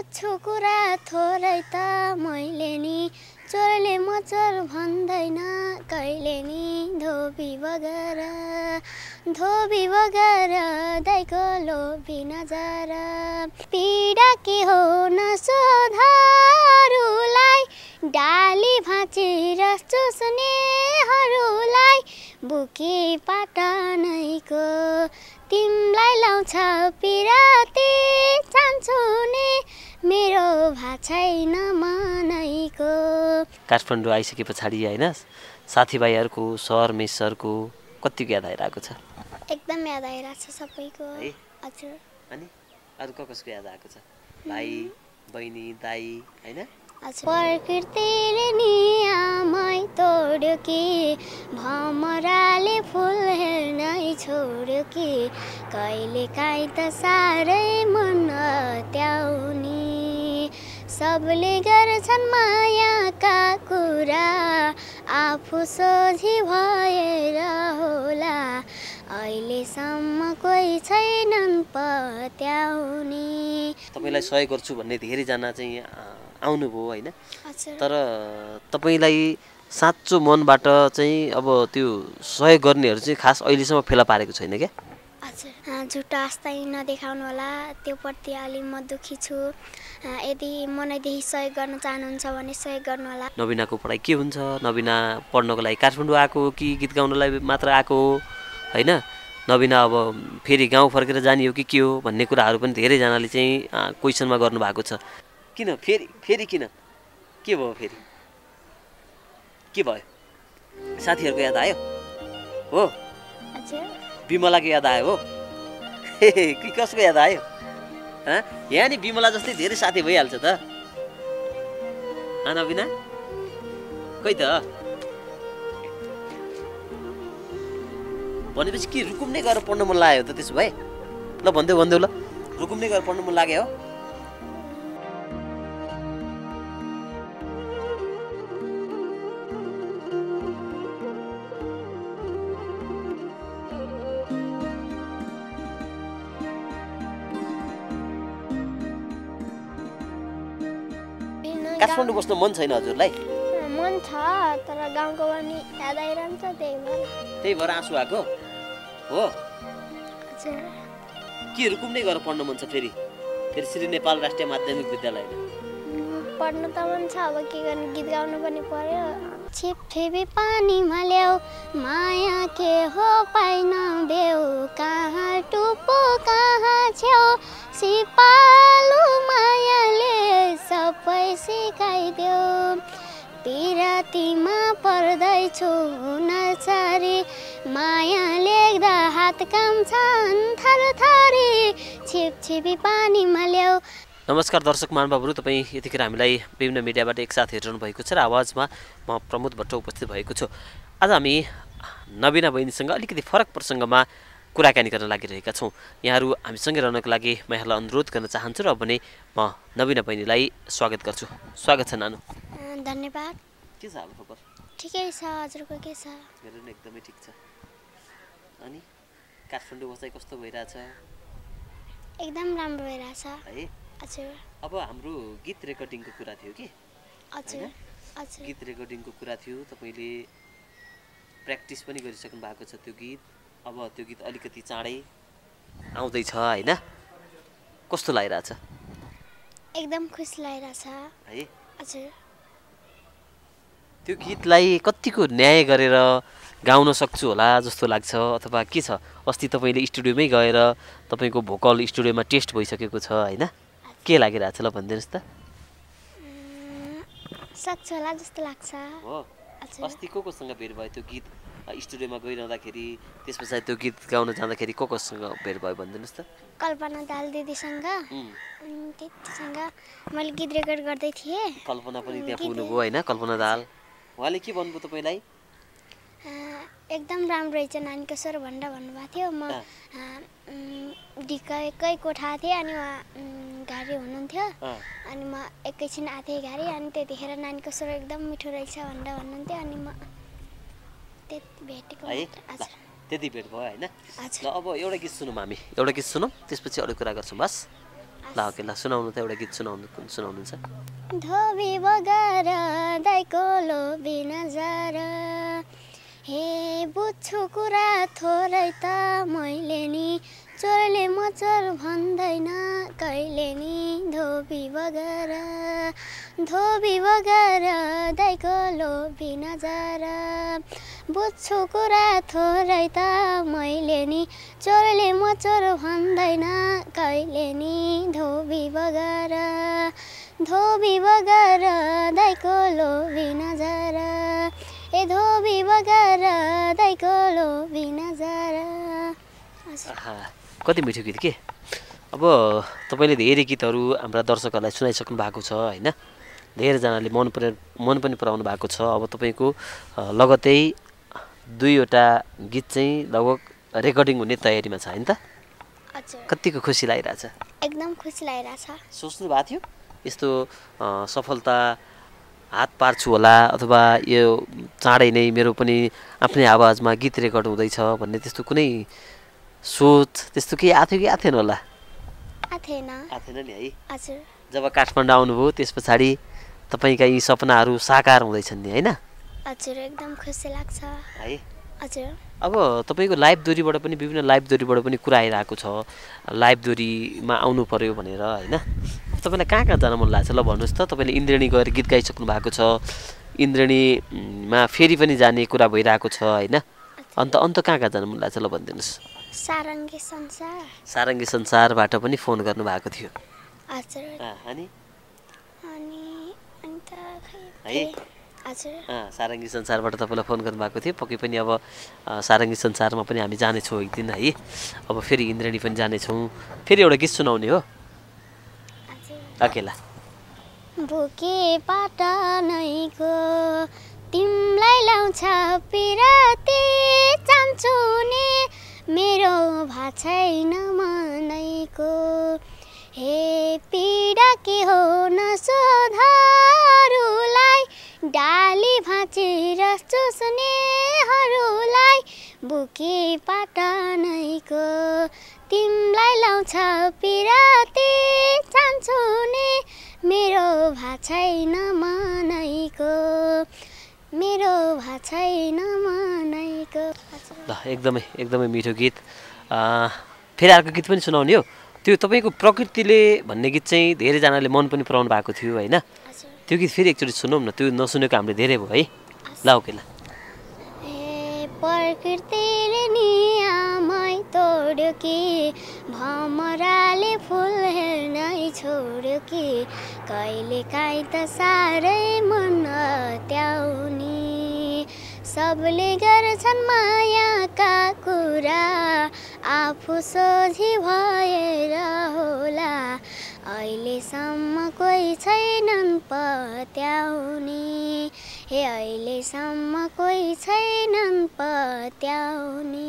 बुझ्छु कुरा थोरै त मैले नि चोरले मचोर भन्दैन कहिले नि धोबी बगर दाइको लोभी नजर पीडा के हो नसोधहरूलाई डाली भाँचेर चुस्नेहरूलाई बुकी पाटनैको तिमलाई लाउँछ पिराती चान्छु नि मेरो भाछैन मनैको। काठमाडौँ आइसके पछाडि हैन साथीभाइहरूको सहर मेसहरूको कतिको याद आइरहेको छ? एकदम याद आइरहेको छ सबैको। हजुर। अनि अरु कसको याद आएको छ? भाइ बहिनी दाइ हैन? प्रकृतिले नियमै तोड्यो कि भमराले फुल हेर्नै छोड्यो कि कहिले काहीँ त साह्रै मन त्याउने सबले गर्छन् मायाका कुरा आफू सोझी भएर होला अहिलेसम्म कोही छैनन् पत्याउने। तपाईलाई सहयोग गर्छु भन्ने धेरैजना चाहिँ आउनुभयो हैन? तर तपाईलाई साँचो मनबाट चाहिँ अब त्यो सहयोग गर्नेहरू चाहिँ खास अहिलेसम्म फेला पारेको छैन क्या? हजुर। झुटा आस्थै नदेखाउनु होला, त्यो प्रति अलि म दुखी छु। यदि मनैदेखि सहयोग गर्न चाहनुहुन्छ भने सहयोग गर्नु होला। नबिनाको पढाइ के हुन्छ? नबिना पढ्नको लागि काठमाडौँ आएको हो कि गीत गाउनलाई मात्र आएको हो हैन? नबिना अब फेरि गाउँ फर्केर जाने हो कि के हो भन्ने कुराहरू पनि धेरैजनाले चाहिँ क्वेसनमा गर्नु भएको छ। किन फेरि किन के भयो? फेरि के भयो? साथीहरूको याद आयो हो? विमलाको याद आयो हो? कि कसको याद आयो? यहाँ नि विमला जस्तै धेरै साथी भइहाल्छ त। नबिना खै त भनेपछि के रुकुम नै गएर पढ्न मन लाग्यो त? त्यसो भए ल भन्देऊ ल, रुकुम नै गएर पढ्न मन लाग्यो हो? काठमाडौँ बस्न मन छैन हजुरलाई? मन छ तर गाउँको पनि याद आइरहन्छ त्यही भएर आँसु आएको हो? के रुकुम नै गएर पढ्न मन छ फेरि श्री नेपाल राष्ट्रिय माध्यमिक विद्यालयमा? पढ्न त मन छ, अब के गर्ने, गीत गाउनु पनि पर्यो। छिपछिपी पानीमा ल्याऊ माया के हो पाइन देऊ कहाँ टुप्पो कहाँ छेउ सिपालु मायाले सबै सिकाइदेऊ पिरातीमा पर्दैछु नचारी माया लेख्दा हात काम्छन् थरथरी छिपछिपी पानीमा ल्याऊ। नमस्कार दर्शक महानुभावहरू, तपाईँ यतिखेर हामीलाई विभिन्न मिडियाबाट एकसाथ हेरिरहनु भएको छ र आवाजमा म प्रमोद भट्ट उपस्थित भएको छु। आज हामी नबिना बहिनीसँग अलिकति फरक प्रसङ्गमा कुराकानी गर्न लागिरहेका छौँ। यहाँहरू हामीसँगै रहनको लागि म यहाँलाई अनुरोध गर्न चाहन्छु र भने म नबिना बहिनीलाई स्वागत गर्छु। स्वागत छ नानु। धन्यवाद। के छ हाल खबर? ठिकै छ, हजुरको के छ? मेरो पनि एकदमै ठिक छ। अनि काठमाडौँ बसाइ कस्तो भइरहेछ? एकदम राम्रो भइरहेछ है। हजुर। अब हाम्रो गीत रेकर्डिङको कुरा थियो कि? हजुर। गीत रेकर्डिङको कुरा थियो, तपाईँले प्र्याक्टिस पनि गरिसक्नु भएको छ त्यो गीत। अब त्यो गीत अलिकति चाँडै आउँदैछ हैन? कस्तो लागिरहेछ? एकदम खुसी लागिरहेछ है। हजुर। त्यो गीतलाई कतिको न्याय गरेर गाउन सक्छु होला जस्तो लाग्छ अथवा के छ? अस्ति तपाईँले स्टुडियोमै गएर तपाईँको भोकल स्टुडियोमा टेस्ट भइसकेको छ हैन? के लागिरहेछ ल भनिदिनुहोस् त। सक्छ होला जस्तो लाग्छ। हो। अस्ति कोसँग भेट भयो त्यो गीत स्टुडियोमा गइरहँदाखेरि? त्यस पछाडि त्यो गीत गाउन जाँदाखेरि कोसँग भेट भयो भनिदिनुहोस् त। कल्पना दाल दिदीसँग, त्यतिसँग मैले गीत रेकर्ड गर्दै थिएँ। कल्पना पनि त्यहाँ पुग्नुभयो हैन? कल्पना दाल उहाँले के भन्नुभयो तपाईँलाई? एकदम राम्रो रहेछ नानीको स्वर भनेर भन्नुभएको थियो। म ढिक्कै कोठा थिएँ अनि उहाँ घारी हुनुहुन्थ्यो अनि म एकैछिन आएको थिएँ घारी अनि त्यतिखेर नानीको स्वर एकदम मिठो रहेछ भनेर भन्नुहुन्थ्यो अनि म त्यति भेटेको। त्यति भेट भयो हैन? ल अब एउटा गीत सुनौँ हामी, एउटा गीत सुनौँ त्यसपछि अरू कुरा गर्छौँ बस। ल ओके ल सुनाउनु त एउटा गीत सुनाउनु कुन सुनाउनुहुन्छ धोबी बगार दाइको लोभी नजार हे बुझ्छु कुरा थोरै त मैले नि चोरले मचोर भन्दैन कहिले नि धोबी बगार दाइको लोभी नजार बुझ्छु कुरा थोरै त मैले नि चोरले मचोर भन्दैन कहिले नि धोबी बगार दाइको लोभी नजार ए धोबी बगार दाइको लोभी नजार कति मिठो गीत के अब तपाईँले धेरै गीतहरू हाम्रा दर्शकहरूलाई सुनाइसक्नु भएको छ होइन धेरैजनाले मन पनि पराउनु भएको छ अब तपाईँको लगत्तै 2वटा गीत चाहिँ लगभग रेकर्डिङ हुने तयारीमा छ होइन त कतिको खुसी लागिरहेछ एकदम खुसी लागिरहेछ सोच्नु भएको थियो यस्तो सफलता हात पार्छु होला अथवा यो चाँडै नै मेरो पनि आफ्नै आवाजमा गीत रेकर्ड हुँदैछ भन्ने त्यस्तो कुनै सोच त्यस्तो केही आएको थियो कि आएको थिएन होला आथेन नि है हजुर जब काठमाडौँ आउनुभयो त्यस पछाडि तपाईँका यी सपनाहरू साकार हुँदैछन् नि होइन हजुर एकदम खुसी लाग्छ है हजुर अब तपाईँको लाइभ दोरीबाट पनि विभिन्न लाइभ दोरीबाट पनि कुरा आइरहेको छ लाइभ दोरीमा आउनु पर्यो भनेर होइन तपाईँलाई कहाँ कहाँ जान मन लाग्छ ल भन्नुहोस् त तपाईँले इन्द्रेणी गएर गीत गाइसक्नु भएको छ इन्द्रेणीमा फेरि पनि जाने कुरा भइरहेको छ होइन अन्त कहाँ कहाँ जान मन लाग्छ ल भनिदिनुहोस् सारङ्गी संसारबाट पनि फोन गर्नुभएको थियो हजुर अनि है सारङ्गी संसारबाट तपाईँलाई फोन गर्नुभएको थियो पक्कै पनि अब सारङ्गी संसारमा पनि हामी जानेछौँ एक दिन है अब फेरि इन्द्रेणी पनि जानेछौँ फेरि एउटा गीत सुनाउने हो अकेला भुके पाटनैको तिमलाई लाउँछ पिराती चान्चुने मेरो भा छैन मनैको हे पीडा के हो न सोधहरूलाई डाली भाँचेर चुस्नेहरूलाई बुके पाटनैको तिमलाई लाउँछ पिराती चान्चुने मेरो भा छैन मनैको ल एकदमै मिठो गीत फेरि अर्को गीत पनि सुनाउने हो त्यो तपाईँको प्रकृतिले भन्ने गीत चाहिँ धेरैजनाले मन पनि पराउनु भएको थियो होइन त्यो गीत फेरि एकचोटि सुनौँ न त्यो नसुनेको हामीले धेरै भयो है ल ओके ल प्रकृतिले नि आमै तोड्यो कि भमराले फुल हेर्नै छोड्यो कि कहिले काहीँ त साह्रै मन त्याउने सबले गर्छन् मायाका कुरा आफू सोझी भएर होला अहिलेसम्म कोही छैनन् पत्याउने हे अहिलेसम्म कोही छैनन् पत्याउने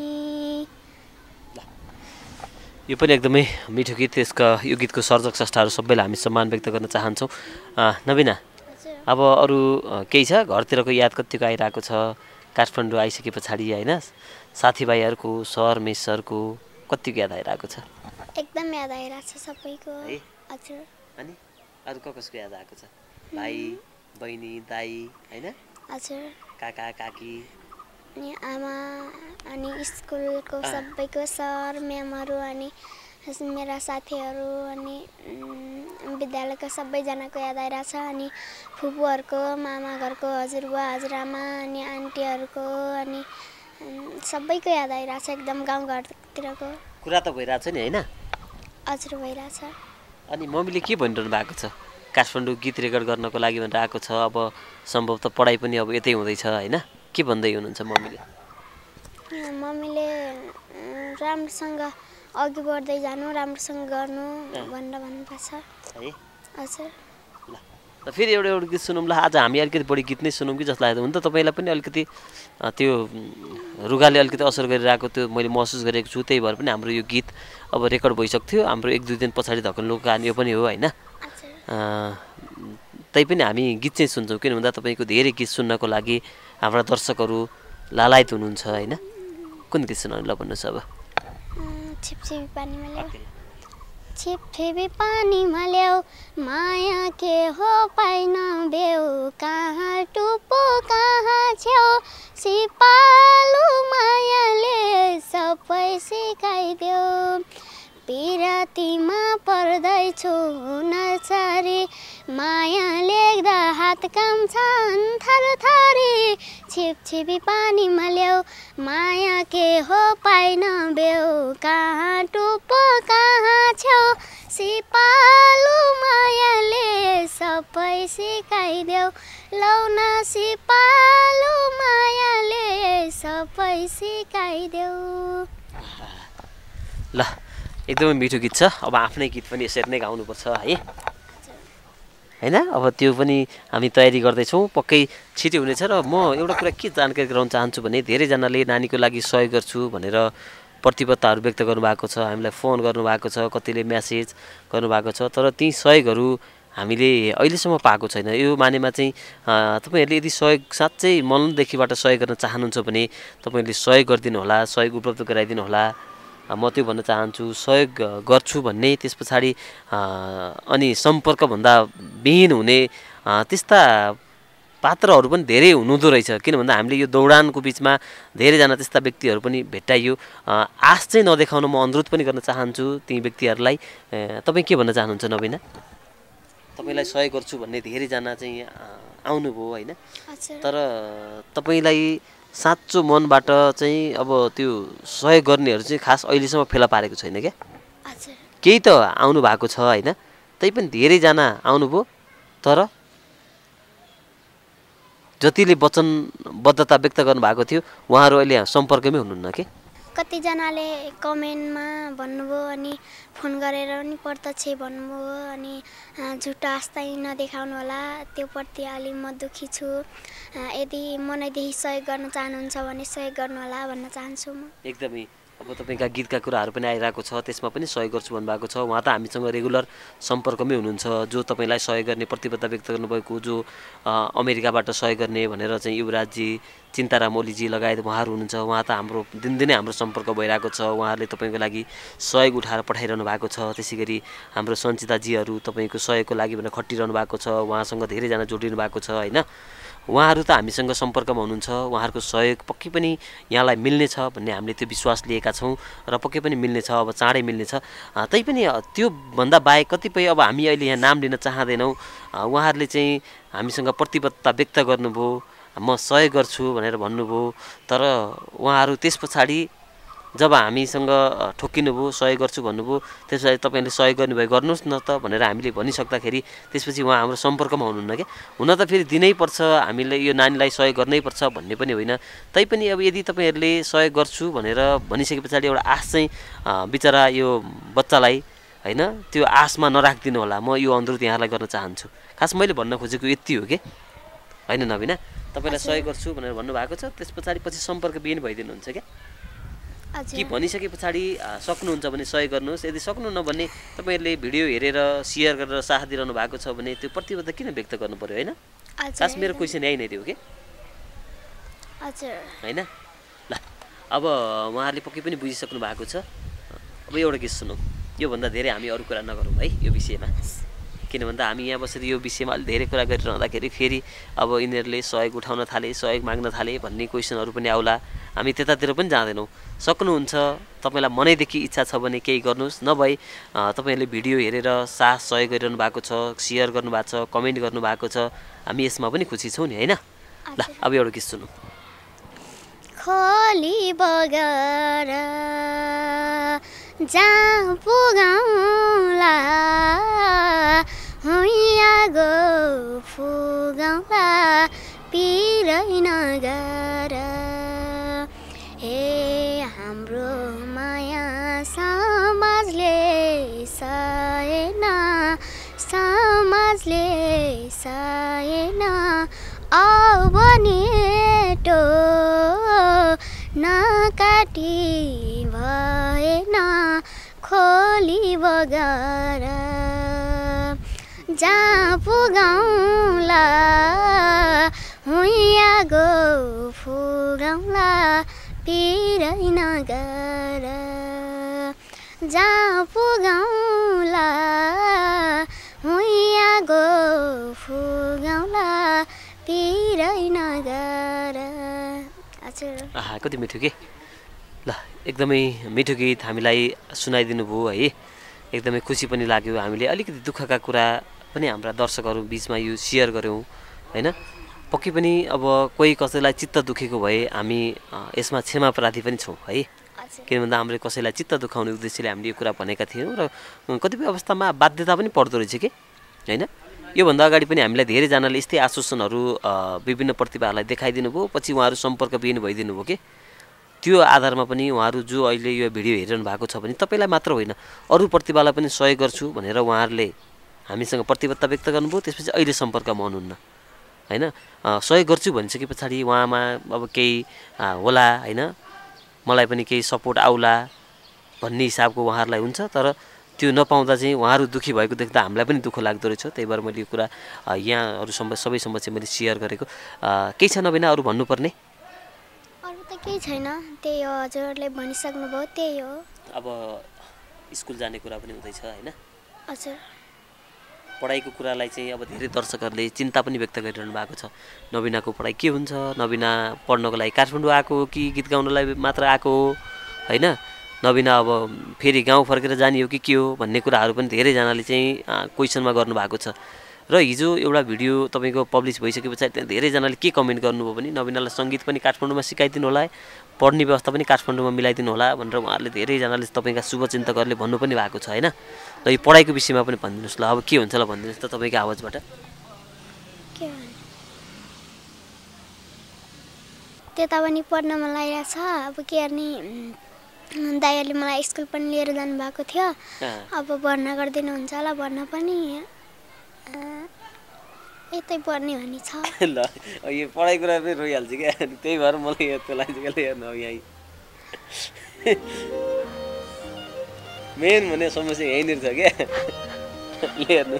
यो पनि एकदमै मिठो गीत त्यसका यो गीतको सर्जक स्रष्टाहरू सबैलाई हामी सम्मान व्यक्त गर्न चाहन्छौँ नबिना अब अरू केही छ घरतिरको याद कतिको आइरहेको छ काठमाडौँ आइसके पछाडि होइन साथीभाइहरूको सर मेसहरूको कतिको याद आइरहेको छ एकदम याद आइरहेको छ सबैको हजुर अनि अरू कसको याद आएको छ भाइ बहिनी दाइ होइन हजुर काका काकी अनि आमा अनि स्कुलको सबैको सर म्यामहरू अनि मेरा साथीहरू अनि विद्यालयको सबैजनाको याद आइरहेछ अनि फुपूहरूको मामा घरको हजुरबुवा हजुरआमा अनि आन्टीहरूको अनि सबैको याद आइरहेछ एकदम गाउँघरतिरको कुरा त भइरहेछ नि होइन हजुर भइरहेछ अनि मम्मीले के भनिरहनु भएको छ काठमाडौँ गीत रेकर्ड गर्नको लागि भनेर आएको छ अब सम्भवतः पढाइ पनि अब यतै हुँदैछ होइन के भन्दै हुनुहुन्छ मम्मीले राम्रोसँग अघि बढ्दै जानु राम्रोसँग गर्नु भनेर भन्नुभएको छ है हजुर ल फेरि एउटा गीत सुनौँ ल आज हामी अलिकति बढी गीत नै सुनौँ कि जस्तो लाग्यो हुन्छ तपाईँलाई पनि अलिकति त्यो रुगाले अलिकति असर गरिरहेको त्यो मैले महसुस गरेको छु त्यही भएर पनि हाम्रो यो गीत अब रेकर्ड भइसक्यो थियो हाम्रो 1-2 दिन पछाडि धकल्नुको कारण यो पनि हो होइन तैपनि हामी गीत चाहिँ सुन्छौँ किन भन्दा तपाईँको धेरै गीत सुन्नको लागि हाम्रा दर्शकहरू लालायत हुनुहुन्छ होइन कुन गीत सुनाउनु ल भन्नुहोस् अब छिपछिपी पानीमा ल्याऊ छिपछिपी पानीमा ल्याऊ माया के हो पाइन बेउ कहाँ टुप्पो कहाँ छेउ सिपालु मायाले सबै सिकाइदेऊ पिरातीमा पर्दैछु नचारी माया लेख्दा हात काम्छन् थरथरी छिपछिपी पानीमा ल्याऊ माया के हो पाइन बेउ कहाँ टुप्पो कहाँ छेउ सिपालु मायाले सबै सिकाइदेऊ लौन सिपालु मायाले सबै सिकाइदेऊ। ल एकदमै मिठो गीत छ। अब आफ्नै गीत पनि यसरी नै गाउनुपर्छ है हैन। अब त्यो पनि हामी तयारी गर्दैछौँ, पक्कै छिटो हुनेछ। र म एउटा कुरा के जानकारी गराउन चाहन्छु भने धेरैजनाले नानीको लागि सहयोग गर्छु भनेर प्रतिबद्धताहरू व्यक्त गर्नुभएको छ, हामीलाई फोन गर्नुभएको छ, कतिले म्यासेज गर्नुभएको छ, तर ती सहयोगहरू हामीले अहिलेसम्म पाएको छैन। यो मानेमा चाहिँ तपाईँहरूले यदि सहयोग साँच्चै मनदेखिबाट सहयोग गर्न चाहनुहुन्छ भने तपाईँहरूले सहयोग गरिदिनु होला, सहयोग उपलब्ध गराइदिनु होला। म त्यो भन्न चाहन्छु। सहयोग गर्छु भन्ने त्यस पछाडि अनि सम्पर्कभन्दा विहीन हुने त्यस्ता पात्रहरू पनि धेरै हुनुहुँदो रहेछ। किन भन्दा हामीले यो दौडानको बिचमा धेरैजना त्यस्ता व्यक्तिहरू पनि भेट्टाइयो। आश चाहिँ नदेखाउन म अनुरोध पनि गर्न चाहन्छु ती व्यक्तिहरूलाई। तपाईँ के भन्न चाहनुहुन्छ नबिना? तपाईँलाई सहयोग गर्छु भन्ने धेरैजना चाहिँ आउनुभयो होइन, तर तपाईँलाई साँचो मनबाट चाहिँ अब त्यो सहयोग गर्नेहरू चाहिँ खास अहिलेसम्म फेला पारेको छैन क्या। केही त आउनु भएको छ होइन, तैपनि धेरैजना आउनुभयो, तर जतिले वचनबद्धता व्यक्त गर्नुभएको थियो उहाँहरू अहिले सम्पर्कमै हुनुहुन्न के। कतिजनाले कमेन्टमा भन्नुभयो अनि फोन गरेर पनि प्रत्यक्ष भन्नुभयो अनि झुटो आस्था नदेखाउनु होला, त्योप्रति अलि म दुःखी छु। यदि मनैदेखि सहयोग गर्न चाहनुहुन्छ भने सहयोग गर्नु होला भन्न चाहन्छु म। एकदमै अब तपाईँका गीतका कुराहरू पनि आइरहेको छ, त्यसमा पनि सहयोग गर्छु भन्नुभएको छ। उहाँ त हामीसँग रेगुलर सम्पर्कमै हुनुहुन्छ। जो तपाईँलाई सहयोग गर्ने प्रतिबद्धता व्यक्त गर्नुभएको, जो अमेरिकाबाट सहयोग गर्ने भनेर चाहिँ युवराजजी, चिन्ताराम ओलीजी लगायत उहाँहरू हुनुहुन्छ। उहाँ त हाम्रो दिनदिनै हाम्रो सम्पर्क भइरहेको छ। उहाँहरूले तपाईँको लागि सहयोग उठाएर पठाइरहनु भएको छ। त्यसै गरी हाम्रो सञ्चिताजीहरू तपाईँको सहयोगको लागि भनेर खटिरहनु भएको छ। उहाँसँग धेरैजना जोडिनु भएको छ होइन। उहाँहरू त हामीसँग सम्पर्कमा हुनुहुन्छ। उहाँहरूको सहयोग पक्कै पनि यहाँलाई मिल्नेछ भन्ने हामीले त्यो विश्वास लिएका छौँ र पक्कै पनि मिल्नेछ, अब चाँडै मिल्नेछ। तैपनि त्योभन्दा बाहेक कतिपय अब हामी अहिले यहाँ नाम लिन चाहँदैनौँ, उहाँहरूले चाहिँ हामीसँग प्रतिबद्धता व्यक्त गर्नुभयो, म सहयोग गर्छु भनेर भन्नुभयो, तर उहाँहरू त्यस पछाडि जब हामीसँग ठोक्किनुभयो, सहयोग गर्छु भन्नुभयो, त्यस पछाडि तपाईँले सहयोग गर्नुभयो गर्नुहोस् न त भनेर हामीले भनिसक्दाखेरि त्यसपछि उहाँ हाम्रो सम्पर्कमा हुनुहुन्न क्या। हुन त फेरि दिनैपर्छ, हामीले यो नानीलाई सहयोग गर्नैपर्छ भन्ने पनि होइन। तैपनि अब यदि तपाईँहरूले सहयोग गर्छु भनेर भनिसके पछाडि एउटा आश चाहिँ बिचरा यो बच्चालाई होइन त्यो आशमा नराखिदिनु होला। म यो अनुरोध यहाँलाई गर्न चाहन्छु। खास मैले भन्न खोजेको यति हो कि होइन नबिना, तपाईँलाई सहयोग गर्छु भनेर भन्नुभएको छ, त्यस पछाडि पछि सम्पर्क बिहीन भइदिनुहुन्छ क्या। कि भनिसके पछाडि सक्नुहुन्छ भने सहयोग गर्नुहोस्, यदि सक्नुहुन्न भने तपाईँहरूले भिडियो हेरेर सेयर गरेर साथ दिइरहनु भएको छ भने त्यो प्रतिबद्धता किन व्यक्त गर्नु पर्यो होइन। खास मेरो क्वेसन यही नै थियो कि होइन। ल अब उहाँहरूले पक्कै पनि बुझिसक्नु भएको छ। अब एउटा गीत सुनौँ, योभन्दा धेरै हामी अरू कुरा नगरौँ है यो विषयमा। किन भन्दा हामी यहाँ बसेर यो विषयमा अलिक धेरै कुरा गरिरहँदाखेरि फेरि अब यिनीहरूले सहयोग उठाउन थाले, सहयोग माग्न थाले भन्ने क्वेसनहरू पनि आउला। हामी त्यतातिर पनि जाँदैनौँ। सक्नुहुन्छ, तपाईँलाई मनैदेखि इच्छा छ भने केही गर्नुहोस्, नभए तपाईँहरूले भिडियो हेरेर साथ सहयोग गरिरहनु भएको छ, सेयर गर्नुभएको छ, कमेन्ट गर्नुभएको छ, हामी यसमा पनि खुसी छौँ नि होइन। ल अब एउटा गीत सुनौँ। खोली बगर जहाँ पुगाउला हुइया गो फुगाउला पिरै नगर हे हाम्रो माया समाजले सहेन, समाजले सहेन अब नेटो नकाटी भएन खोली बगर जहाँ पुगाउला हुइया गो फुगाउला पिरै नगर जहाँ पुगाउला फुगाउला हुइया गो फुगाउला पिरै नगर। हजुर कति मिठो के ल एकदमै मिठो गीत हामीलाई सुनाइदिनु भयो है। एकदमै खुसी पनि लाग्यो। हामीले अलिकति दुःखका कुरा पनि हाम्रा दर्शकहरू बिचमा यो सेयर गऱ्यौँ हैन। पक्कै पनि अब कोही कसैलाई चित्त दुखेको भए हामी यसमा क्षमा प्रार्थी पनि छौँ है। किन भन्दा हामीले कसैलाई चित्त दुखाउने उद्देश्यले हामीले यो कुरा भनेका थियौँ र कतिपय अवस्थामा बाध्यता पनि पर्दो रहेछ कि हैन। योभन्दा अगाडि पनि हामीलाई धेरैजनाले यस्तै आश्वासनहरू विभिन्न प्रतिभाहरूलाई देखाइदिनु भयो, पछि उहाँहरू सम्पर्कविहीन भइदिनु भयो कि त्यो आधारमा पनि उहाँहरू जो अहिले यो भिडियो हेरिरहनु भएको छ भने तपाईँलाई मात्र होइन अरू प्रतिभालाई पनि सहयोग गर्छु भनेर उहाँहरूले हामीसँग प्रतिबद्धता व्यक्त गर्नुभयो। त्यसपछि अहिले सम्पर्कमा हुनुहुन्न हैन। सहयोग गर्छु भनिसके पछाडि उहाँमा अब केही होला हैन, मलाई पनि केही सपोर्ट आउला भन्ने हिसाबको उहाँहरूलाई हुन्छ। तर त्यो नपाउँदा चाहिँ उहाँहरू दुःखी भएको देख्दा हामीलाई पनि दुःख लाग्दो रहेछ। त्यही भएर मैले यो कुरा यहाँहरूसम्म सबैसम्म चाहिँ मैले सेयर गरेको। केही छ नबिना अरू भन्नुपर्ने? अरू त केही छैन, त्यही हो हजुरहरूले भनिसक्नुभयो, त्यही हो। अब स्कुल जाने कुरा पनि हुँदैछ हैन। हजुर पढाइको कुरालाई चाहिँ अब धेरै दर्शकहरूले चिन्ता पनि व्यक्त गरिरहनु भएको छ। नबिनाको पढाइ के हुन्छ, नबिना पढ्नको लागि काठमाडौँ आएको हो कि गीत गाउनलाई मात्र आएको हो हैन, नबिना अब फेरि गाउँ फर्केर जाने हो कि के हो भन्ने कुराहरू पनि धेरैजनाले चाहिँ क्वेसनमा गर्नुभएको छ। र हिजो एउटा भिडियो तपाईँको पब्लिस भइसके पछाडि त्यहाँ धेरैजनाले के कमेन्ट गर्नुभयो भने नबिनालाई सङ्गीत पनि काठमाडौँमा सिकाइदिनु होला, पढ्ने व्यवस्था पनि काठमाडौँमा मिलाइदिनु होला भनेर उहाँहरूले धेरैजनाले तपाईँका शुभचिन्तकहरूले भन्नु पनि भएको छ हैन। र यो पढाइको विषयमा पनि भनिदिनुहोस् ल, अब के हुन्छ ल भनिदिनुहोस् त तपाईँको आवाजबाट। के त्यता पनि पढ्न मन लागिरहेको छ। अब के गर्ने, दाइहरूले मलाई स्कुल पनि लिएर जानुभएको थियो। अब भर्ना गरिदिनुहुन्छ होला, भर्ना पनि यतै पढ्ने भन्ने छ। ल यो पढाइ कुरा पनि रोइहाल्छ क्या, त्यही भएर मलाई यो लाग्छ क्या हेर्नु अब यहीँ मेन भन्ने समस्या यहीँनिर छ क्या हेर्नु।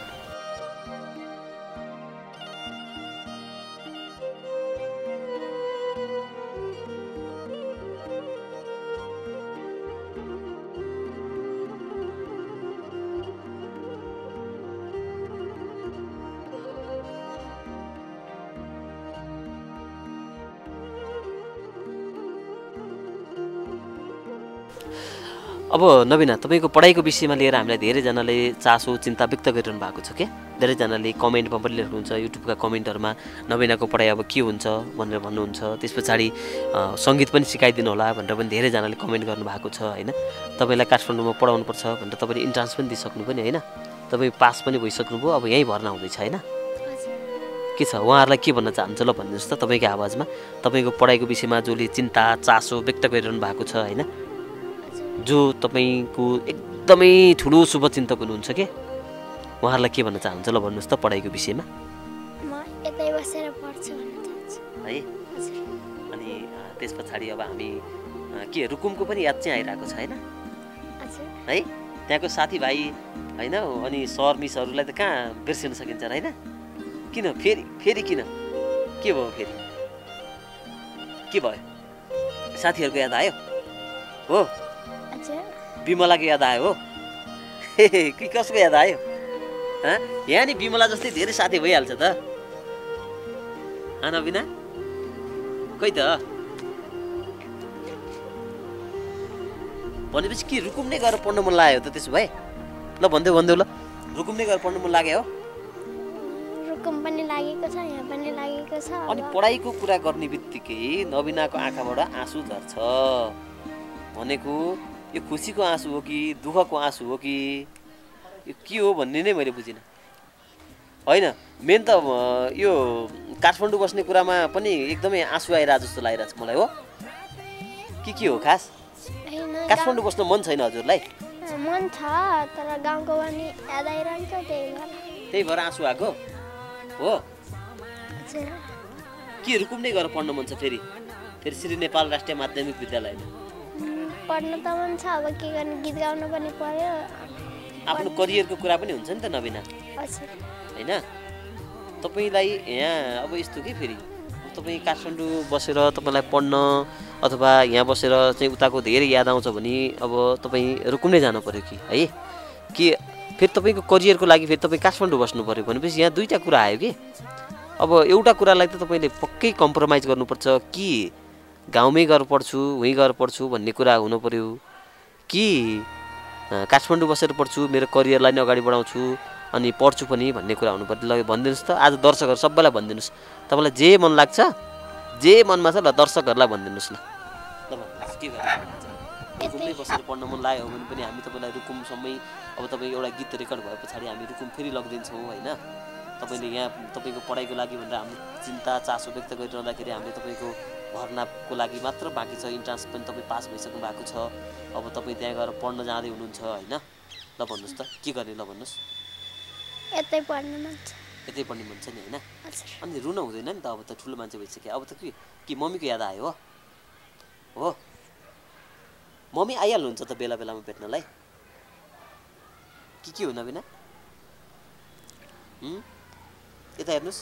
अब नबिना तपाईँको पढाइको विषयमा लिएर हामीलाई धेरैजनाले चासो चिन्ता व्यक्त गरिरहनु भएको छ क्या। धेरैजनाले कमेन्टमा पनि लेख्नुहुन्छ, युट्युबका कमेन्टहरूमा नबिनाको पढाइ अब के हुन्छ भनेर भन्नुहुन्छ। त्यस पछाडि सङ्गीत पनि सिकाइदिनु होला भनेर पनि धेरैजनाले कमेन्ट गर्नुभएको छ हैन। तपाईँलाई काठमाडौँमा पढाउनुपर्छ भनेर तपाईँले इन्ट्रान्स पनि दिइसक्नु पनि हैन, तपाईँ पास पनि भइसक्नुभयो, अब यहीँ भर्ना हुँदैछ हैन। के छ उहाँहरूलाई के भन्न चाहन्छ ल भनिदिनुहोस् त तपाईँको आवाजमा। तपाईँको पढाइको विषयमा जसले चिन्ता चासो व्यक्त गरिरहनु भएको छ हैन, जो तपाईँको एकदमै ठुलो शुभचिन्तक हुनुहुन्छ के, उहाँहरूलाई के भन्न चाहन्छ ल भन्नुहोस् त पढाइको विषयमा। म यतै बसेर पढ्छु भन्न चाहन्छु है। अनि त्यस पछाडि अब हामी के रुकुमको पनि याद चाहिँ आइरहेको छ हैन है। त्यहाँको साथीभाइ हैन, अनि सर मिसहरूलाई त कहाँ बिर्सिन सकिन्छ र हैन। किन फेरि किन के भयो, फेरि के भयो? साथीहरूको याद आयो हो, विमलाको याद आयो हो कि कसको याद आयो? यहाँ नि विमला जस्तै धेरै साथी भइहाल्छ त नबिना। खै त भनेपछि के रुकुम नै गएर पढ्न मन लाग्यो त त्यसो भए? ल भन्दै ल रुकुम नै गएर पढ्न मन लाग्यो हो? रुकुम पनि लागेको छ, यहाँ पनि लागेको छ। अनि पढाइको कुरा गर्ने बित्तिकै नबिनाको आँखाबाट आँसु झर्छ भनेको यो खुसीको आँसु हो कि दुःखको आँसु हो कि यो के हो भन्ने नै मैले बुझिनँ होइन। मेन त यो काठमाडौँ बस्ने कुरामा पनि एकदमै आँसु आइरहेको जस्तो लागिरहेको छ मलाई हो कि के हो खास? काठमाडौँ बस्न मन छैन हजुरलाई? मन छ, तर गाउँको पनि याद आइरहन्छ, त्यही भएर आँसु आएको हो। के रुकुम नै गएर पढ्न मन छ फेरि श्री नेपाल राष्ट्रिय माध्यमिक विद्यालयमा? पढ्न त मन छ, अब के गर्ने, गीत गाउन पनि पर्यो। आफ्नो करियरको कुरा पनि हुन्छ नि त नबिना होइन। तपाईँलाई यहाँ अब यस्तो के फेरि तपाईँ काठमाडौँ बसेर तपाईँलाई पढ्न अथवा यहाँ बसेर चाहिँ उताको धेरै याद आउँछ भने अब तपाईँ रुकुम नै जानु पर्यो कि है? के फेरि तपाईँको करियरको लागि फेरि तपाईँ काठमाडौँ बस्नु पऱ्यो भनेपछि यहाँ दुईवटा कुरा आयो कि अब एउटा कुरालाई त तपाईँले पक्कै कम्प्रोमाइज गर्नुपर्छ कि गाउँमै गएर पढ्छु उहीँ गएर पढ्छु भन्ने कुरा हुनु पऱ्यो कि काठमाडौँ बसेर पढ्छु मेरो करियरलाई नै अगाडि बढाउँछु अनि पढ्छु पनि भन्ने कुरा हुनु पर्यो। ल भनिदिनुहोस् त आज दर्शकहरू सबैलाई भनिदिनुहोस् तपाईँलाई जे मन लाग्छ जे मनमा छ ल दर्शकहरूलाई भनिदिनुहोस् ल भन्नुहोस् के गर्नु रुकुममै बसेर पढ्न मन लाग्यो भने पनि हामी तपाईँलाई रुकुमसम्मै अब तपाईँ एउटा गीत रेकर्ड भए पछाडि हामी रुकुम फेरि लगिदिन्छौँ होइन। तपाईँले यहाँ तपाईँको पढाइको लागि भनेर हामीले चिन्ता चासो व्यक्त गरिरहँदाखेरि हामीले तपाईँको भर्नाको लागि मात्र बाँकी छ। इन्ट्रान्स पनि तपाईँ पास भइसक्नु भएको छ। अब तपाईँ त्यहाँ गएर पढ्न जाँदै हुनुहुन्छ होइन। ल भन्नुहोस् त के गर्ने ल भन्नुहोस्। यतै पढ्नु मन छ। यतै पढ्ने मन छ नि होइन। अनि रुन हुँदैन नि त अब त ठुलो मान्छे भइसक्यो। अब त के मम्मीको याद आयो हो मम्मी आइहाल्नुहुन्छ त बेला बेलामा भेट्नलाई के हो नबिना यता हेर्नुहोस्।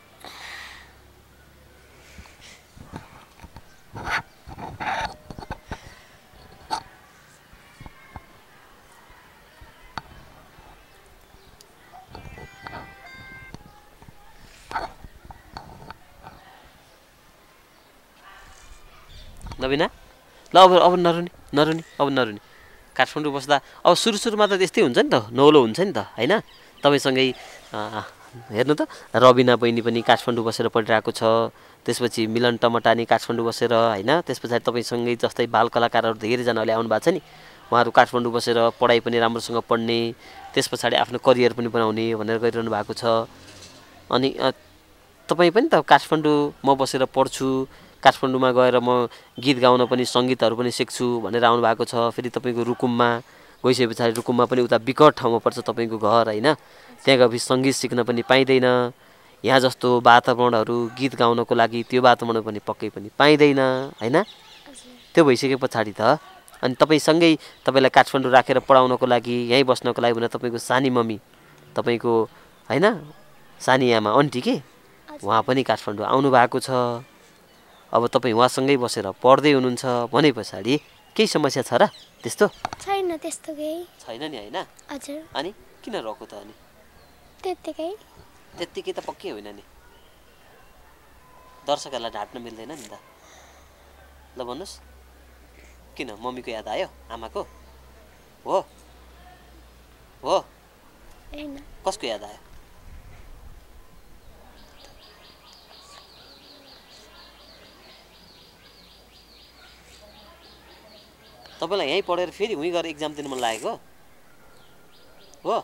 नबिना ल अब नरुनी अब नरुनी। काठमाडौँ बस्दा अब सुरुमा त त्यस्तै हुन्छ नि त नौलो हुन्छ नि त होइन। तपाईँसँगै हेर्नु त रबिना बहिनी पनि काठमाडौँ बसेर पढिरहेको छ। त्यसपछि मिलन टमटानी काठमाडौँ बसेर होइन। त्यस पछाडि तपाईँसँगै जस्तै बाल कलाकारहरू धेरैजनाले आउनु भएको छ नि उहाँहरू काठमाडौँ बसेर पढाइ पनि राम्रोसँग पढ्ने त्यस पछाडि आफ्नो करियर पनि बनाउने भनेर गरिरहनु भएको छ। अनि तपाईँ पनि त काठमाडौँमा बसेर पढ्छु काठमाडौँमा गएर म गीत गाउन पनि सङ्गीतहरू पनि सिक्छु भनेर आउनु भएको छ। फेरि तपाईँको रुकुममा गइसके पछाडि रुकुममा पनि उता विकट ठाउँमा पर्छ तपाईँको घर होइन। त्यहाँ गएपछि सङ्गीत सिक्न पनि पाइँदैन। यहाँ जस्तो वातावरणहरू गीत गाउनको लागि त्यो वातावरण पनि पक्कै पनि पाइँदैन होइन। त्यो भइसके पछाडि त अनि तपाईँसँगै तपाईँलाई काठमाडौँ राखेर पढाउनको लागि यहीँ बस्नको लागि भने तपाईँको सानी मम्मी तपाईँको होइन सानी आमा आन्टी के उहाँ पनि काठमाडौँ आउनु भएको छ। अब तपाईँ उहाँसँगै बसेर पढ्दै हुनुहुन्छ भने पछाडि केही समस्या छ र त्यस्तो छैन त्यस्तो केही छैन नि होइन। हजुर अनि किन रोको त अनि त्यत्तिकै त पक्कै होइन नि दर्शकहरूलाई ढाँट्न मिल्दैन नि त। ल भन्नुहोस् किन मम्मीको याद आयो आमाको हो हो कसको याद आयो तपाईँलाई यहीँ पढेर फेरि उहीँ गएर इक्जाम दिनु मन लागेको हो।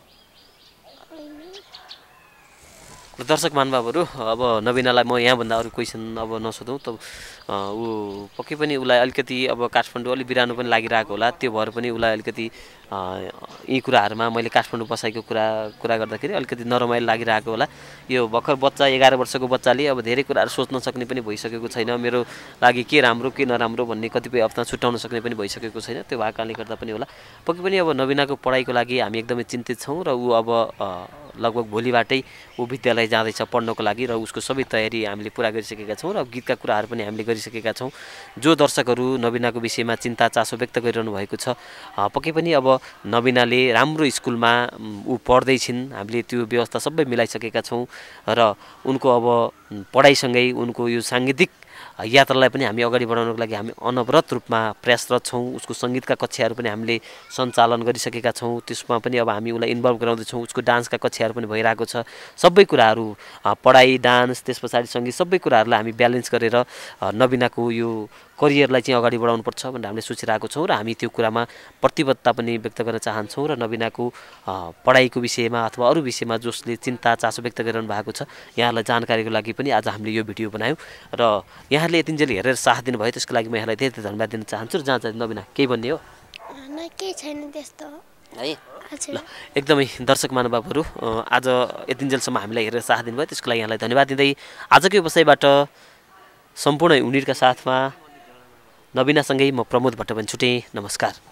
दर्शक महानुभावहरू अब नबिनालाई म यहाँभन्दा अरू क्वेसन अब नसोधौँ त ऊ पक्कै पनि उसलाई अलिकति अब काठमाडौँ अलिक बिरानो पनि लागिरहेको होला। त्यो भएर पनि उसलाई अलिकति यी कुराहरूमा मैले काठमाडौँ बसाइको कुरा गर्दाखेरि अलिकति नरमाइलो लागिरहेको होला। यो भर्खर बच्चा 11 वर्षको बच्चाले अब धेरै कुराहरू सोच्न सक्ने पनि भइसकेको छैन। मेरो लागि के राम्रो के नराम्रो भन्ने कतिपय अवस्था छुट्याउन सक्ने पनि भइसकेको छैन। त्यो भएको कारणले गर्दा पनि होला पक्कै पनि अब नबिनाको पढाइको लागि हामी एकदमै चिन्तित छौँ र ऊ अब लगभग भोलिबाटै ऊ विद्यालय जाँदैछ पढ्नको लागि र उसको सबै तयारी हामीले पुरा गरिसकेका छौँ र गीतका कुराहरू पनि हामीले गरिसकेका छौँ। जो दर्शकहरू नबिनाको विषयमा चिन्ता चासो व्यक्त गरिरहनु भएको छ पक्कै पनि अब नबिनाले राम्रो स्कुलमा ऊ पढ्दैछिन् हामीले त्यो व्यवस्था सबै मिलाइसकेका छौँ र उनको अब पढाइसँगै उनको यो साङ्गीतिक यात्रालाई पनि हामी अगाडि बढाउनको लागि हामी अनवरत रूपमा प्रयासरत छौँ। उसको सङ्गीतका कक्षाहरू पनि हामीले सञ्चालन गरिसकेका छौँ। त्यसमा पनि अब हामी उसलाई इन्भल्भ गराउँदैछौँ। उसको डान्सका कक्षाहरू पनि भइरहेको छ। सबै कुराहरू पढाइ डान्स त्यस पछाडि सङ्गीत सबै कुराहरूलाई हामी ब्यालेन्स गरेर नबिनाको यो करियरलाई चाहिँ अगाडि बढाउनुपर्छ भनेर हामीले सोचिरहेको छौँ र हामी त्यो कुरामा प्रतिबद्धता पनि व्यक्त गर्न चाहन्छौँ र नबिनाको पढाइको विषयमा अथवा अरू विषयमा जसले चिन्ता चासो व्यक्त गरिरहनु भएको छ यहाँहरूलाई जानकारीको लागि पनि आज हामीले यो भिडियो बनायौँ र यहाँहरूले यतिन्जेल हेरेर साथ दिनुभयो त्यसको लागि म यहाँलाई धेरै धेरै धन्यवाद दिन चाहन्छु। र जहाँ चाहिँ नबिना केही भन्ने हो केही छैन त्यस्तो है ल एकदमै दर्शक महानुभावहरू आज यतिन्जेलसम्म हामीलाई हेरेर साथ दिनुभयो त्यसको लागि यहाँलाई धन्यवाद दिँदै आजको व्यवसायबाट सम्पूर्ण युनिटका साथमा नबिनासँगै म प्रमोद भट्ट पनि छुटेँ। नमस्कार।